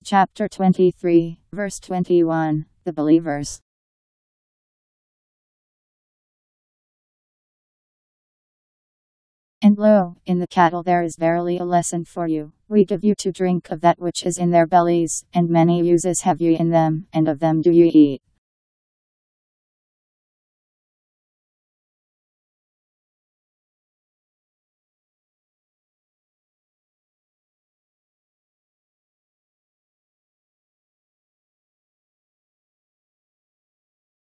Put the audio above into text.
Chapter 23, verse 21, the believers. And lo, in the cattle there is verily a lesson for you. We give you to drink of that which is in their bellies, and many uses have ye in them, and of them do ye eat.